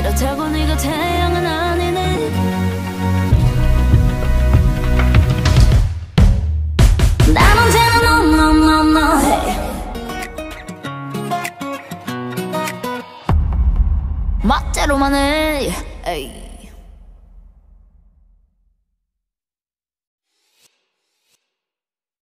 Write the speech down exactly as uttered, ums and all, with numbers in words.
그렇다고 네가 태양은 아니네. 난 언제나 no no no no hey. 멋대로만 해 hey.